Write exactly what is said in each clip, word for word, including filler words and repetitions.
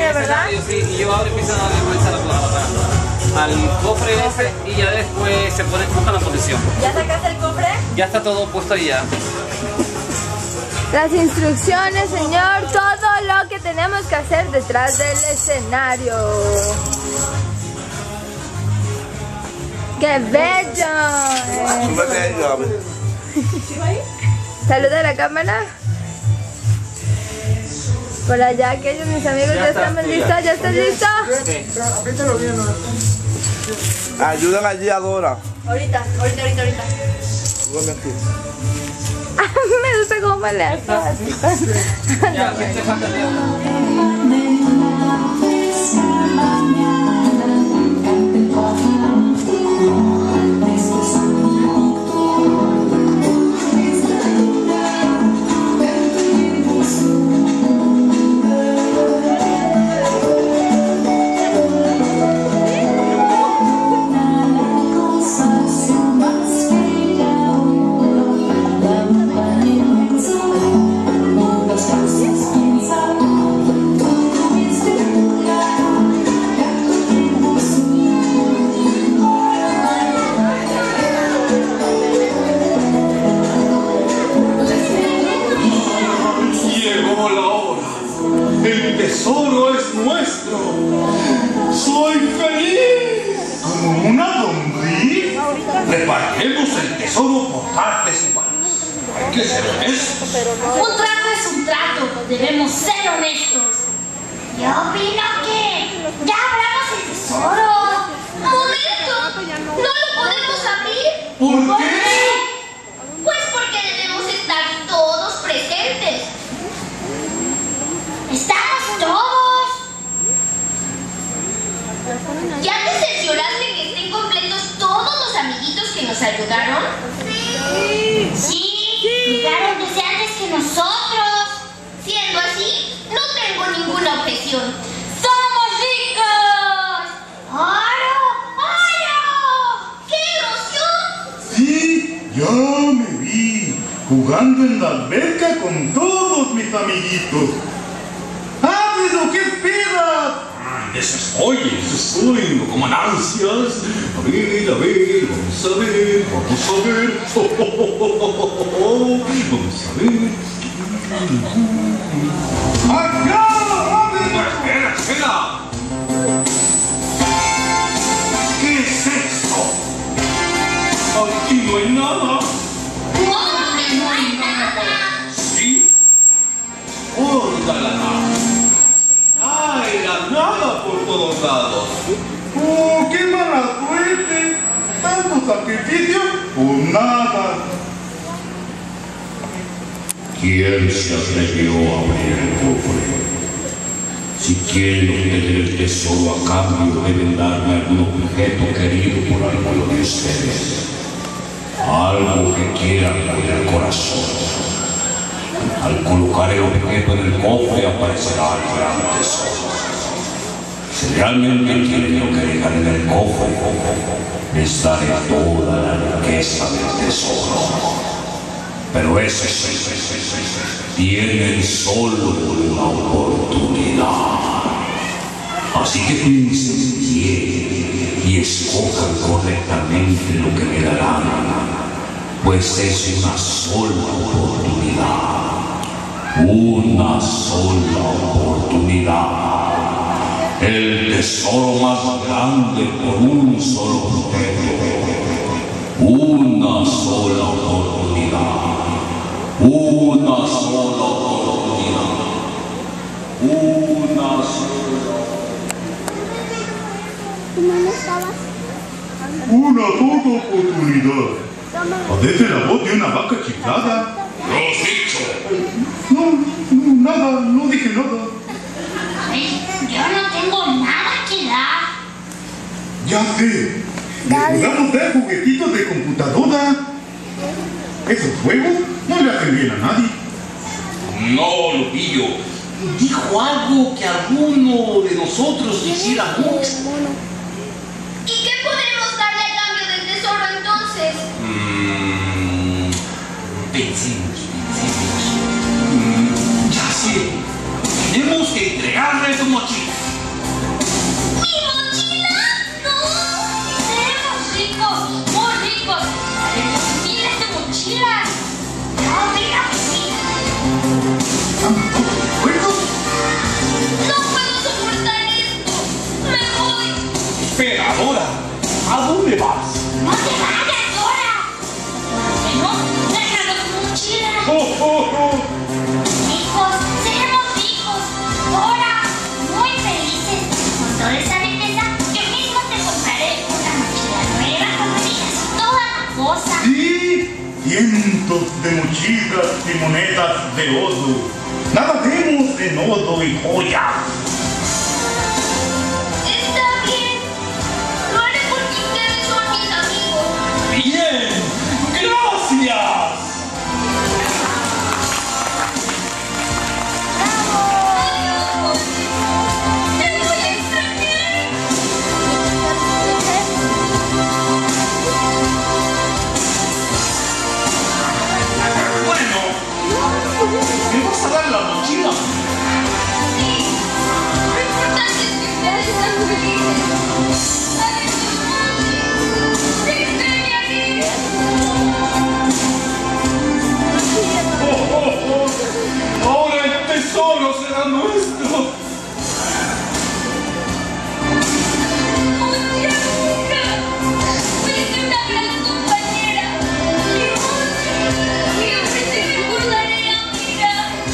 escenario, ¿verdad? Sí, y yo ahora empiezo a darle vuelta a la, al cofre ese y ya después se pone, busca la posición. ¿Ya sacaste el cofre? Ya está todo puesto ahí ya. Las instrucciones, señor, todo lo que tenemos que hacer detrás del escenario. ¡Qué bello! Saluda a la cámara. Por allá, aquellos mis amigos, ya, ya estamos listos. ¿Ya estás listo? Sí. Ayudan allí a Dora. Ahorita, ahorita, ahorita, ahorita. Me gusta cómo le haces así. Ya, ¿qué te falta, repartiremos el tesoro por partes iguales. Hay que ser honestos. Un trato es un trato. Debemos ser honestos. Yo opino que ya abramos el tesoro. ¡Momento! ¡No lo podemos abrir! ¿Por qué? Pues porque debemos estar todos presentes. ¡Estamos todos! ¿Ya te cercioraste que estén completos todos los amiguitos que nos ayudaron? Sí. Sí, llegaron desde antes que nosotros. Siendo así, no tengo ninguna objeción. ¡Somos ricos! ¡Oro! ¡Oro! ¡Qué emoción! Sí, ya me vi jugando en la alberca con todos mis amiguitos. ¡Rápido! ¿Qué esperas? Eso estoy, eso estoy, no coman ansias. A ver, a ver, vamos a ver, vamos a ver. Oh, oh, oh, oh, oh, oh. Vamos a ver. ¡Acá! ¡Rápido! ¡Espera, espera! ¿Qué es esto? Aquí no hay nada. ¿Cómo que no hay nada? Sí. ¡Hola, la nada! ¡Ay, la nada por todos lados! ¡Oh, qué mala suerte! ¡Tanto sacrificio por nada! ¿Quién se atrevió a abrir el cofre? Si quieren obtener el tesoro a cambio, deben darme algún objeto querido por alguno de ustedes. Algo que quieran con el corazón. Al colocar el objeto en el cofre aparecerá el gran tesoro. Si realmente quieren lo que dejan en el cofre, les daré toda la riqueza del tesoro. Pero ese tienen solo una oportunidad. Así que piensen bien y escojan correctamente lo que me darán, pues es una sola oportunidad. Una sola oportunidad. El tesoro más grande por un solo objeto. Una sola oportunidad. Una sola oportunidad. Una sola. Una sola oportunidad. Parece la voz de una vaca chiflada. ¿Lo has dicho? No, no, nada, no dije nada. Ay, yo no tengo nada que dar. Ya sé. Le podamos dar juguetitos de computadora. Esos juegos no le hacen bien a nadie. No, Lupillo. Dijo algo que alguno de nosotros quisiera mucho. ¿Y qué podemos darle a cambio del tesoro entonces? Mmm. Pensemos, pensemos. Mm, ya sé. Tenemos que entregarle su mochila. No puedo soportar esto. Me voy. Espera, Dora. ¿A dónde vas? No te vayas, Dora. Bueno, déjanos tu mochila. Oh, oh, oh. Ricos, seremos ricos. Dora, muy felices. Con toda esa riqueza, yo mismo te compraré una mochila nueva con varillas y toda la cosa. Sí, cientos de mochilas y monedas de oro. Nadaremos en oro y joyas. Está bien. Lo haré porque ustedes son mis amigos. Bien, gracias. Adiós. Te voy a extrañar. Bueno, ¿me vas a dar la mochila? Sí. Lo importante es que ustedes están felices. Adiós, mami. Te extrañaré. Oh, oh, oh. Ahora el tesoro será nuestro. Monty, amiga. Fuiste una gran compañera. Y Monty, siempre te recordaré, amiga.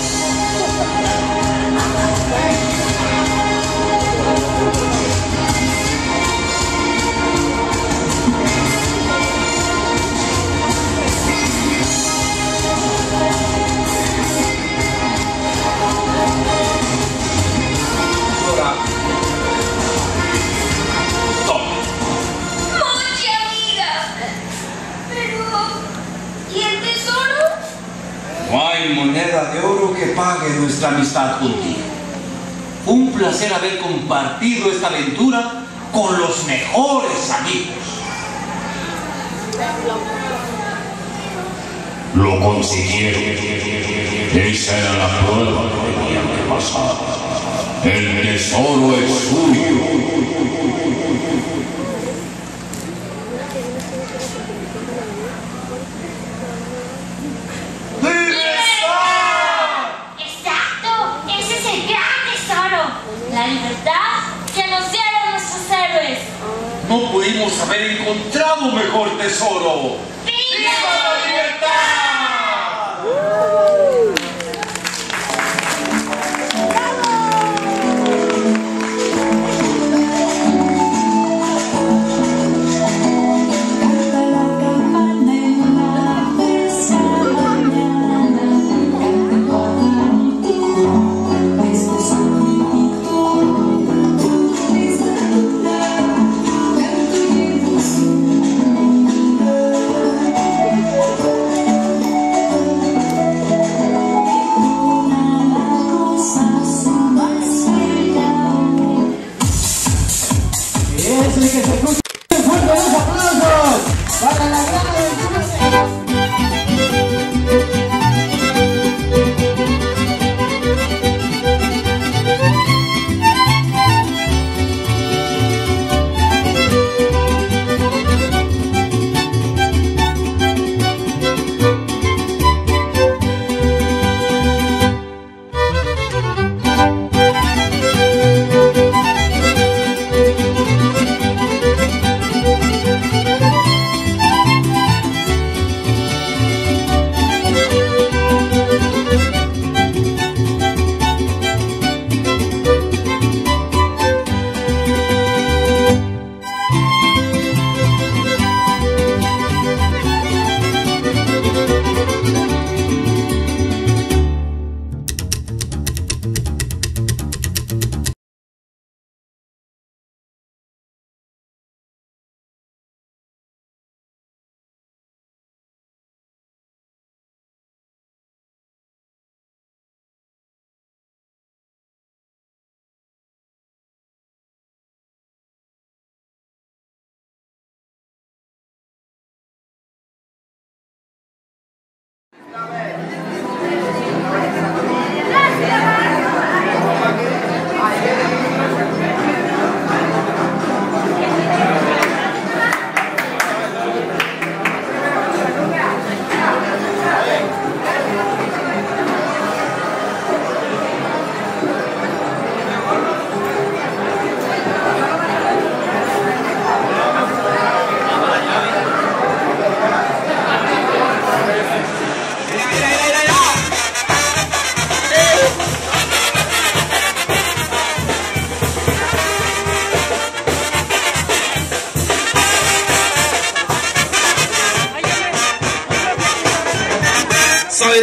Dora. Toma. Monty, amiga. Pero, ¿y el tesoro? No hay moneda de oro que pague nuestra amistad contigo. Un placer haber compartido esta aventura con los mejores amigos. Lo consiguieron. Esa era la prueba que tenían que pasar. El tesoro es suyo. Exacto, ese es el gran tesoro. La libertad que nos dieron nuestros héroes. No pudimos haber encontrado mejor tesoro. ¡Viva la libertad! Thank you.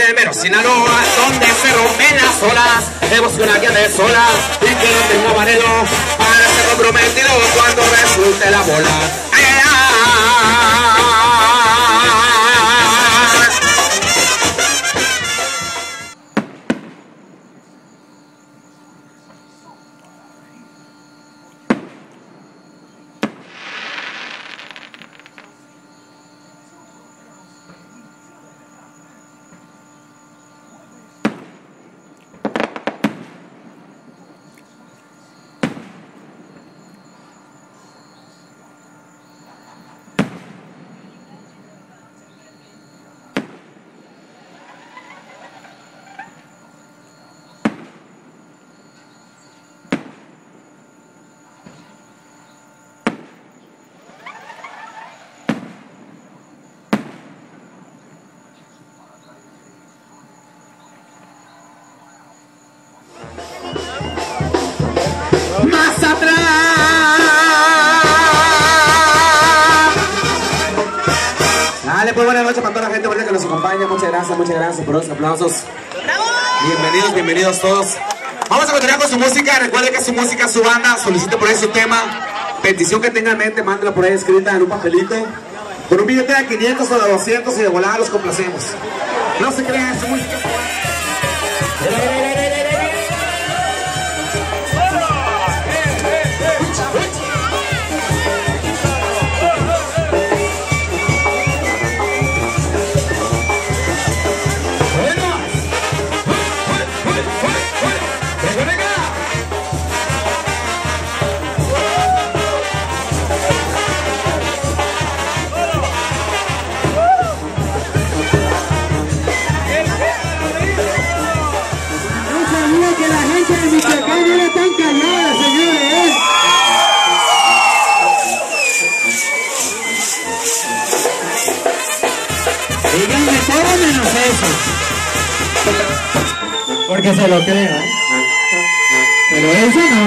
el mero Sinaloa, donde se rompen las olas. Hemos una guía de sola y que no tenga marido para ser comprometido cuando resulte la bola. ¡Ay, ay, ay! Más atrás. Dale, pues buenas noches para toda la gente bonita que nos acompaña. Muchas gracias, muchas gracias por los aplausos. Bienvenidos, bienvenidos todos. Vamos a continuar con su música. Recuerde que su música, su banda, solicite por ahí su tema. Petición que tenga en mente, mándela por ahí escrita en un papelito. Por un billete de quinientos o de doscientos y de volada los complacemos. No se crean, su música. Díganme todo menos eso. Porque se lo creo, ¿eh? Pero eso no.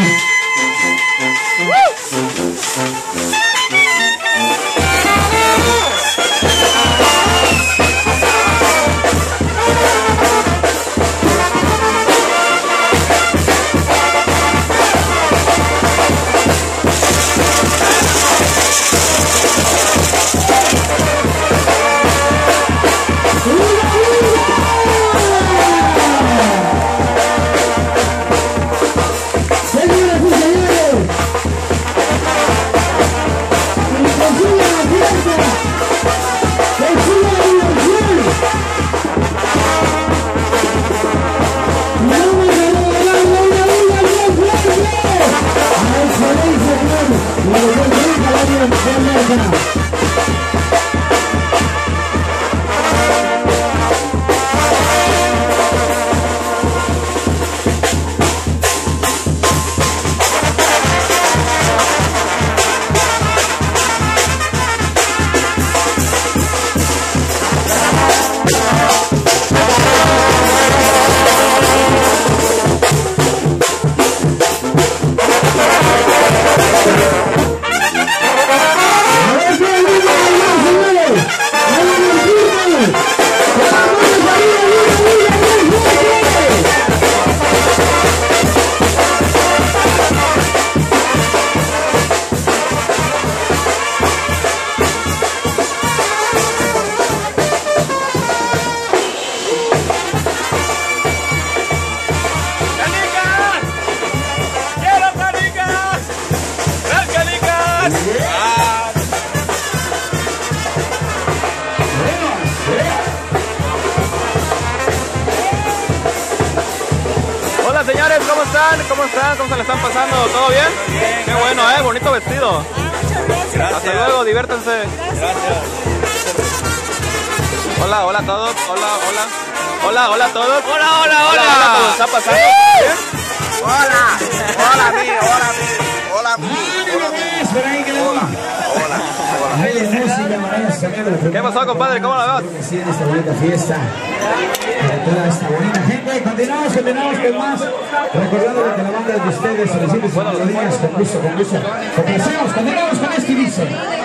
Señores, ¿cómo están? ¿Cómo están? ¿Cómo se le están pasando? ¿Todo bien? Bien. Qué bueno, ¿eh? Bonito vestido. Gracias. Hasta luego, diviértanse. Gracias. Hola, hola a todos. Hola, hola. Hola, hola a todos. Hola, hola, hola. Hola, hola, ¿cómo está pasando? ¿Bien? Hola. Hola, amigo. Hola, amigo. Hola, amigo. Hola. Hola. ¿Qué pasó, compadre? ¿Cómo la ves? Sí, en esta bonita fiesta, para toda esta bonita gente. Continuamos, continuamos con más. Recordando que la banda de ustedes solicita sus melodías con gusto, con gusto. Comencemos, continuamos con este dice.